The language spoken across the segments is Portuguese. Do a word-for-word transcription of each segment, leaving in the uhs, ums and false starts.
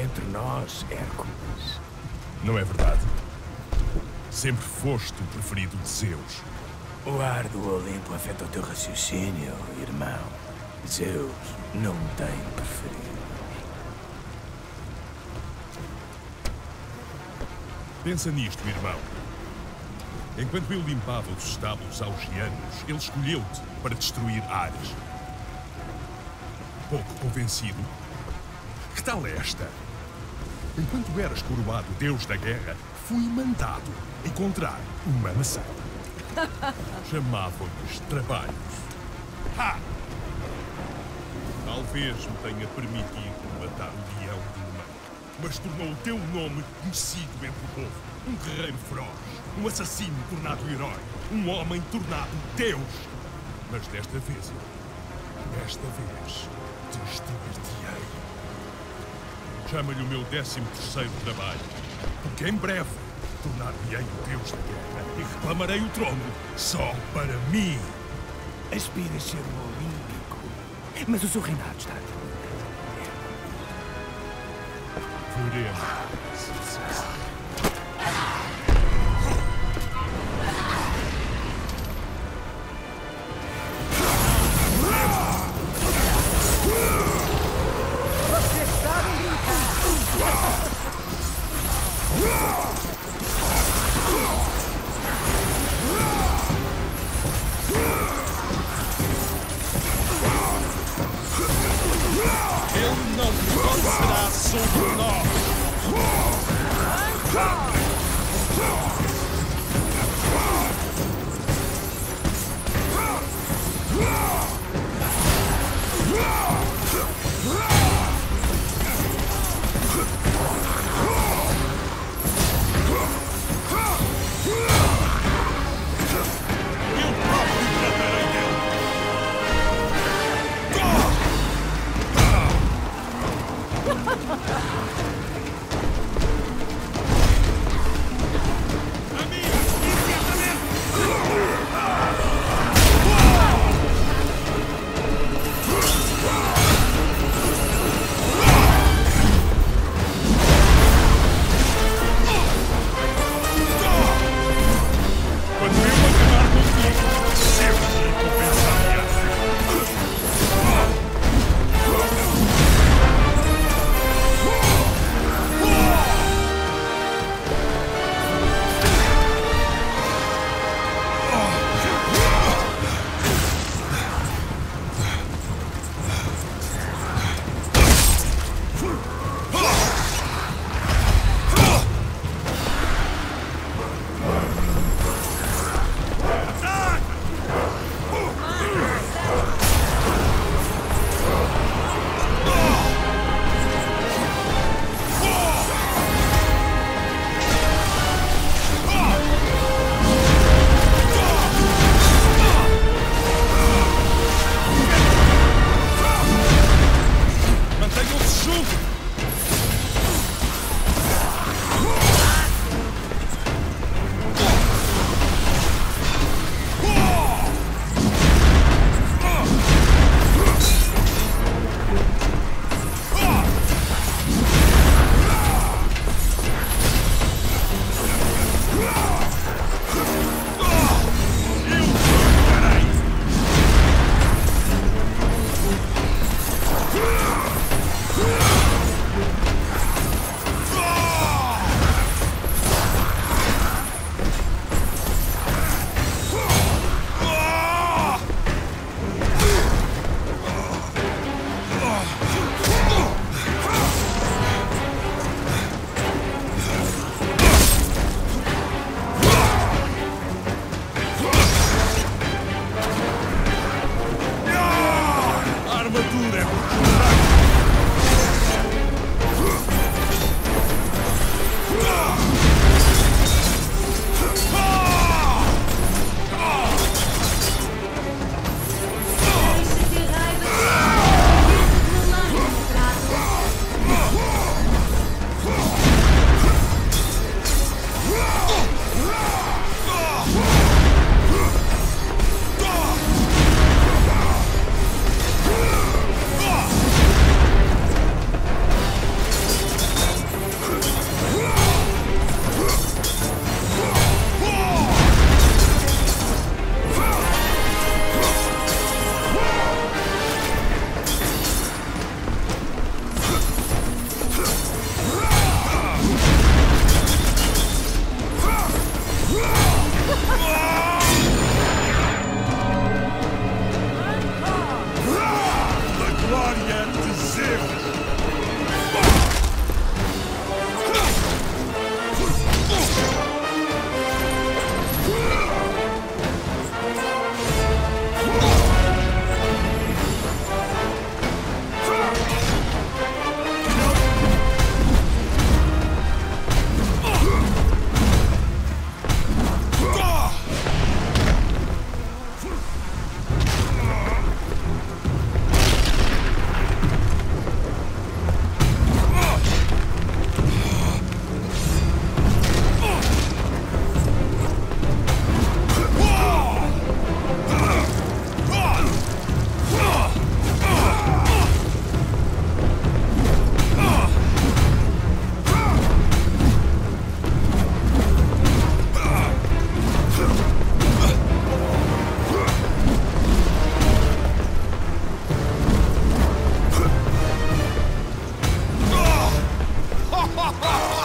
entre nós, Hércules. Não é verdade? Sempre foste o preferido de Zeus. O ar do Olimpo afeta o teu raciocínio, irmão. Zeus não tem preferido. Pensa nisto, irmão. Enquanto eu limpava os estábulos augianos, ele escolheu-te para destruir Ares. Pouco convencido. Que tal esta? Enquanto eras coroado deus da guerra, fui mandado encontrar uma maçã. Chamavam-lhes trabalhos. Ha! Talvez me tenha permitido matar o leão de uma, mas tornou o teu nome conhecido entre o povo. Um guerreiro feroz, um assassino tornado herói, um homem tornado Deus. Mas desta vez, desta vez, destruir-te-ei. Chama-lhe o meu décimo terceiro trabalho, porque em breve tornar-me-ei o Deus da guerra e reclamarei o trono só para mim. Aspiras ser um olímpico, mas o seu reinado está a Veremos. Ele não prevalecerá sobre nós!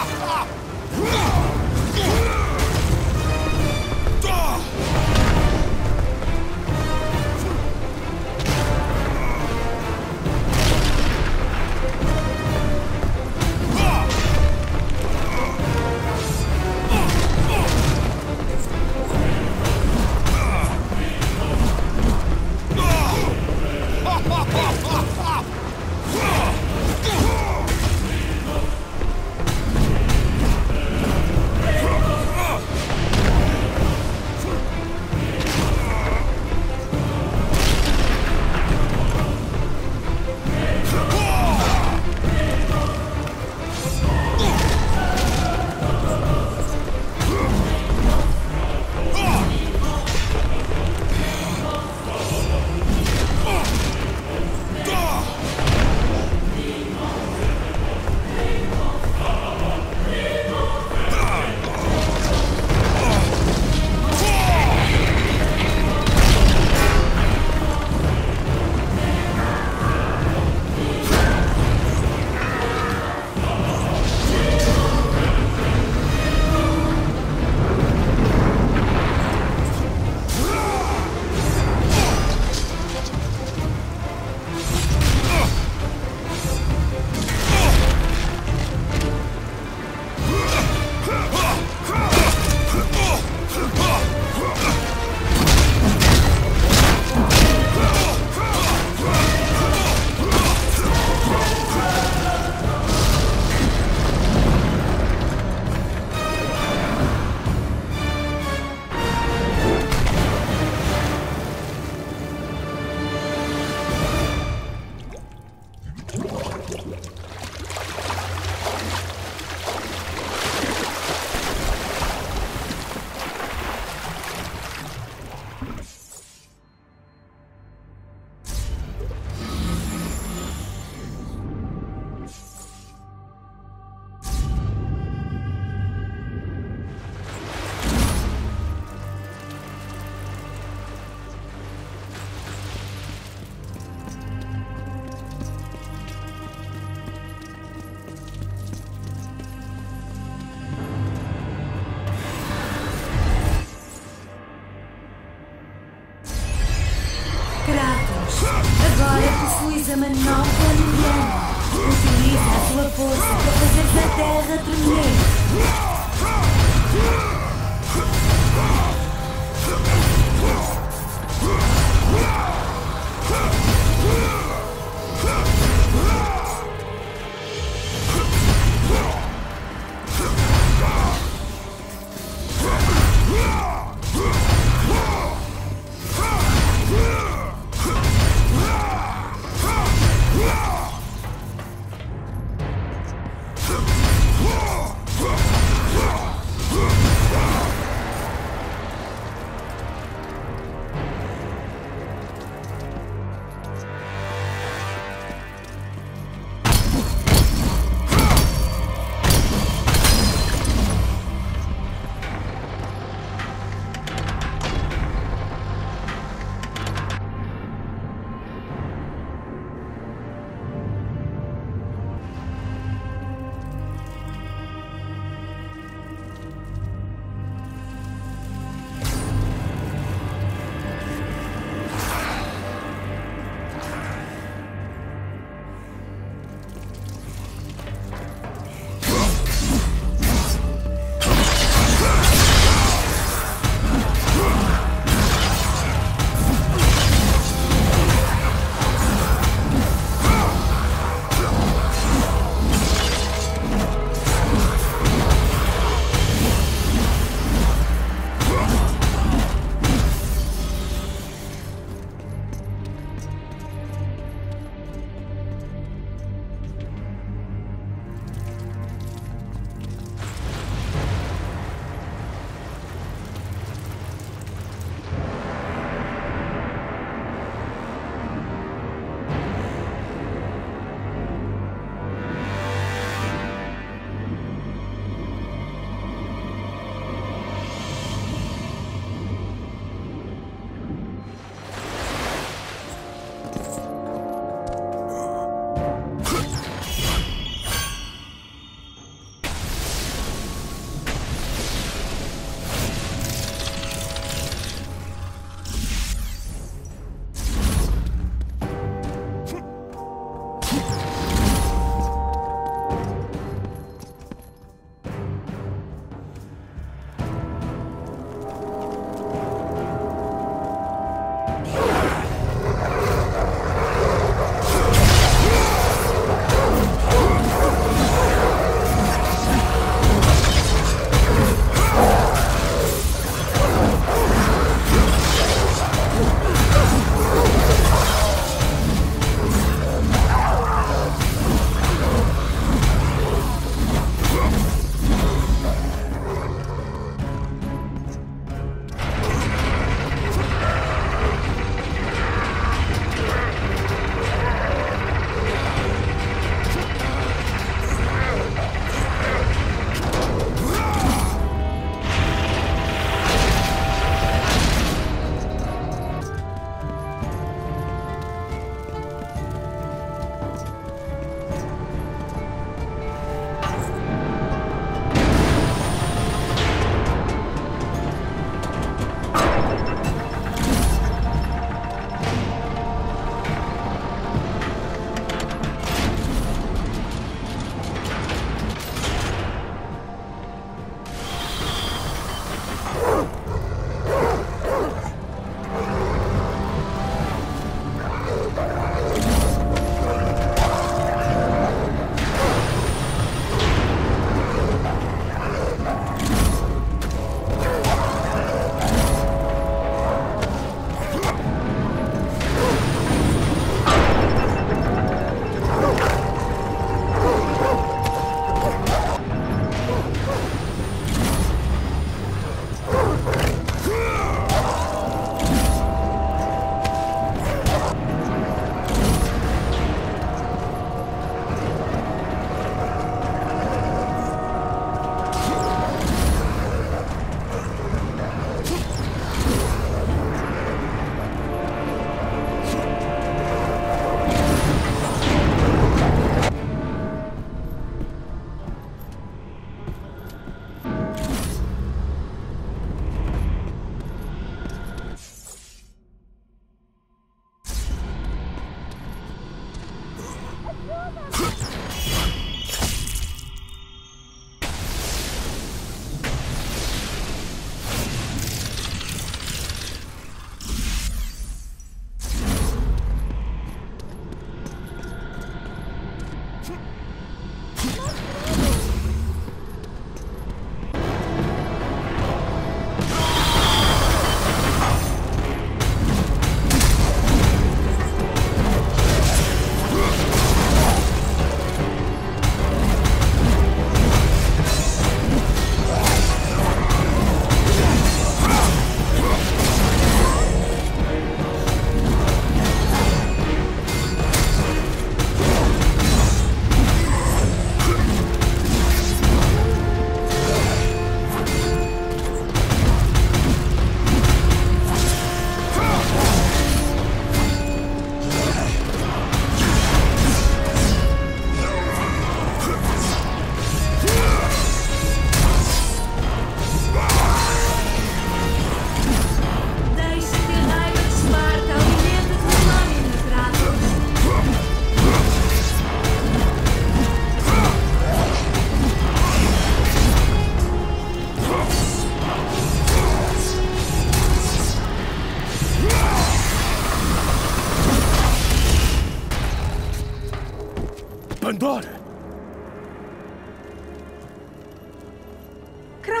Agora possuis a manopla mediana. Utiliza a tua força para fazer a terra tremer. Whoa!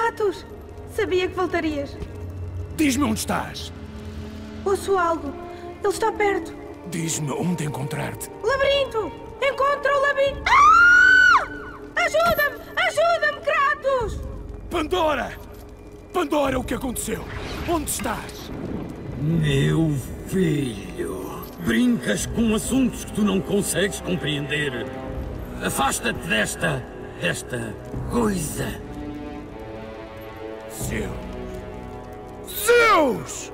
Kratos! Sabia que voltarias. Diz-me onde estás. Ouço algo. Ele está perto. Diz-me onde encontrar-te. Labirinto! Encontra o labirinto! Ah! Ajuda-me! Ajuda-me, Kratos! Pandora! Pandora, o que aconteceu? Onde estás? Meu filho, brincas com assuntos que tu não consegues compreender. Afasta-te desta... desta... coisa. Zeus! Zeus!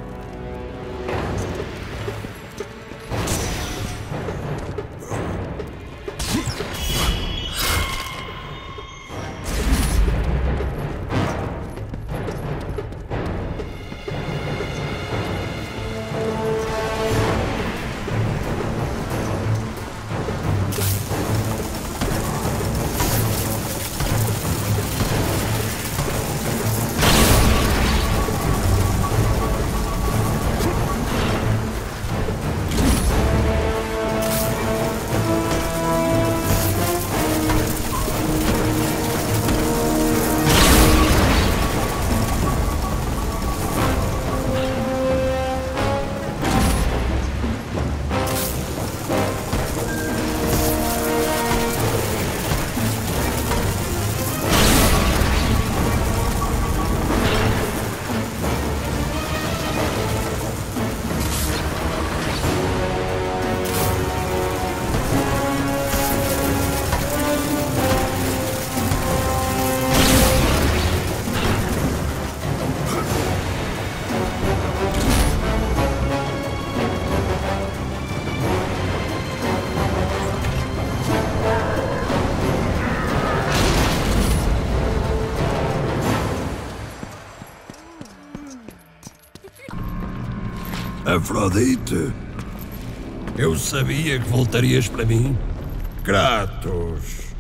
Afrodite, eu sabia que voltarias para mim. Kratos,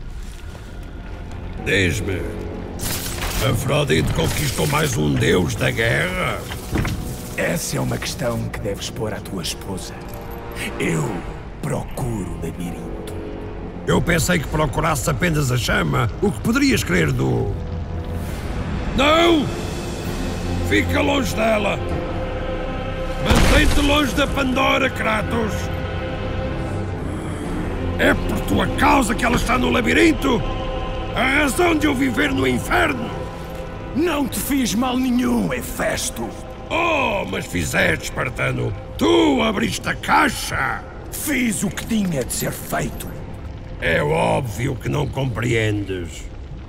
diz-me, Afrodite conquistou mais um deus da guerra? Essa é uma questão que deves pôr à tua esposa. Eu procuro o labirinto. Eu pensei que procurasse apenas a chama. O que poderias querer do... Não! Fica longe dela! Mantém-te longe da Pandora, Kratos! É por tua causa que ela está no labirinto? A razão de eu viver no inferno? Não te fiz mal nenhum, Hefesto! Oh, mas fizeste, espartano! Tu abriste a caixa! Fiz o que tinha de ser feito. É óbvio que não compreendes.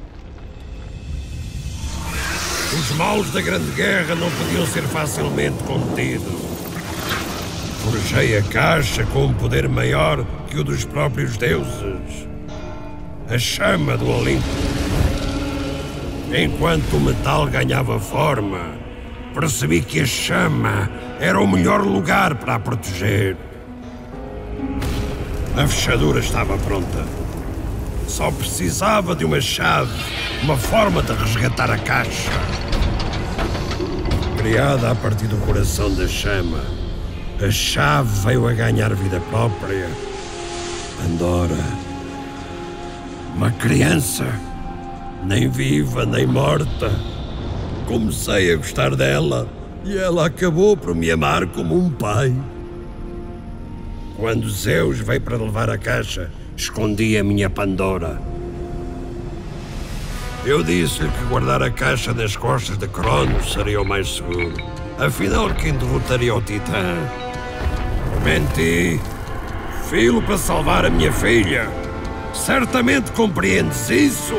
Os males da Grande Guerra não podiam ser facilmente contidos. Forjei a caixa com um poder maior que o dos próprios deuses. A chama do Olimpo. Enquanto o metal ganhava forma, percebi que a chama era o melhor lugar para a proteger. A fechadura estava pronta. Só precisava de uma chave, uma forma de resgatar a caixa. Criada a partir do coração da chama, a chave veio a ganhar vida própria. Pandora, uma criança, nem viva nem morta. Comecei a gostar dela e ela acabou por me amar como um pai. Quando Zeus veio para levar a caixa, escondi a minha Pandora. Eu disse-lhe que guardar a caixa nas costas de Cronos seria o mais seguro. Afinal, quem derrotaria o Titã? Menti. Filo para salvar a minha filha. Certamente compreendes isso?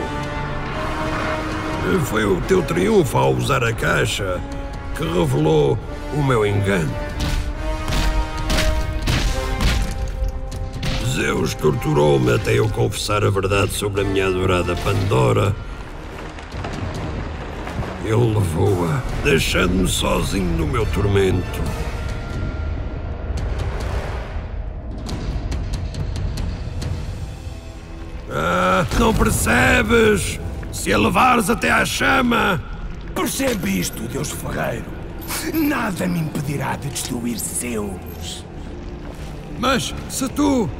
Foi o teu triunfo ao usar a caixa que revelou o meu engano. Zeus torturou-me até eu confessar a verdade sobre a minha adorada Pandora. Ele levou-a, deixando-me sozinho no meu tormento. Ah, não percebes? Se a levares até à chama... Percebe isto, Deus Ferreiro. Nada me impedirá de destruir Zeus. Mas se tu...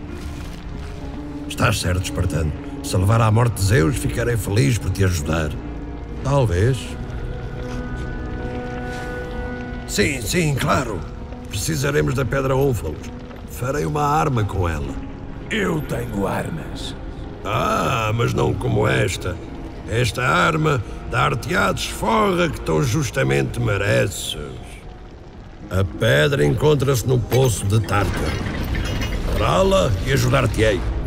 Estás certo, espartano. Se levar à morte de Zeus, ficarei feliz por te ajudar. Talvez. Sim, sim, claro. Precisaremos da pedra Ónfalos. Farei uma arma com ela. Eu tenho armas. Ah, mas não como esta. Esta arma dar-te a desforra que tão justamente mereces. A pedra encontra-se no poço de Tartar. Pará-la e ajudar-te-ei.